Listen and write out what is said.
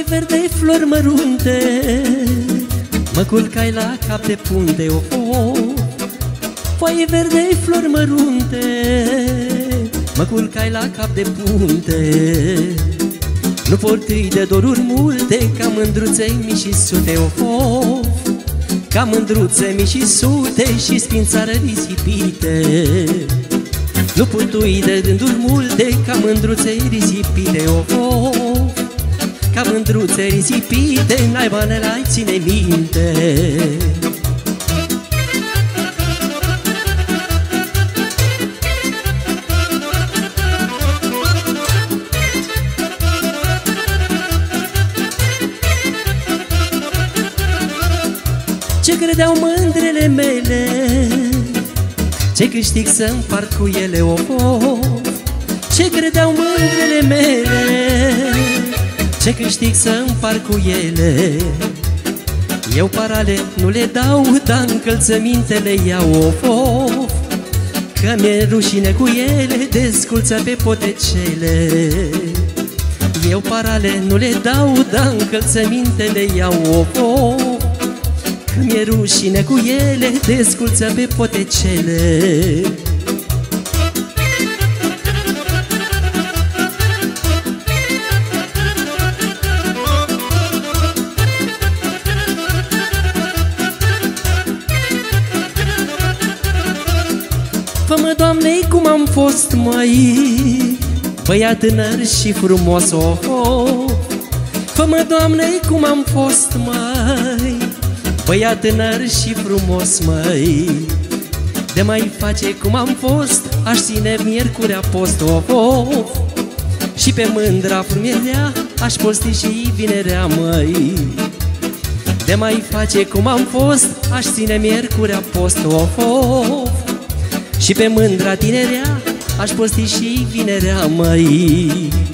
verde, flori mărunte, mă culcai la cap de punte, foaie verde, flori mărunte, mă culcai la cap de punte. Nu portui de doruri multe, ca mândruței mii și sute, ca mândruțe mii și sute și spințară risipite. Nu purtui de gânduri multe, ca mândruțe risipite, ca mândruțe risipite, n-ai bani, n-ai ține minte. Ce credeau mândrele mele, ce câștig să împart cu ele, ce credeau mândrele mele, ce câștig să împart cu ele. Eu parale nu le dau, dar încălțămintele iau, că mi-e rușine cu ele, desculță pe potecele. Eu parale nu le dau, dar încălțămintele iau, că mi-e rușine cu ele, desculță pe potecele. Fă-mă, Doamne, cum am fost, măi, băiat tânăr și frumos, Fă-mă, Doamne, cum am fost, măi, băiat tânăr și frumos, măi. De mai face cum am fost, aș ține miercurea post, și pe mândra frumierea aș posti și vinerea, măi. De mai face cum am fost, aș ține miercurea post, și pe mândra tinerea aș posti și vinerea, măi.